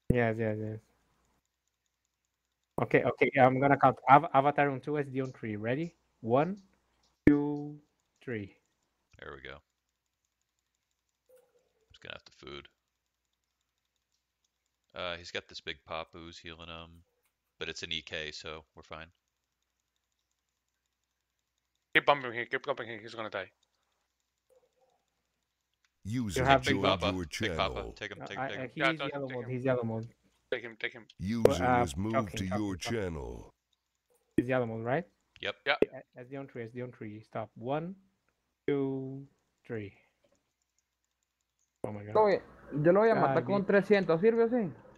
Yes. Okay. I'm gonna count. Avatar on 2, SD on 3. Ready? 1, 2, 3. There we go. Just gonna have to food. He's got this big pop ooze healing him, but it's an EK, so we're fine. Keep bumping him. Keep bumping him. He's gonna die. User have Big Big joined Papa. your Big Papa. channel. Take him. He's Yeah, yellow take mode. him. He's yellow mode. Take him. User has moved talking, to your talking. channel. He's yellow mode, right? Yep. Yeah. SD on 3. SD on 3. Stop. 1, 2, 3. Oh my god. Yo lo voy a matar Ah, con 300, ¿sirve así?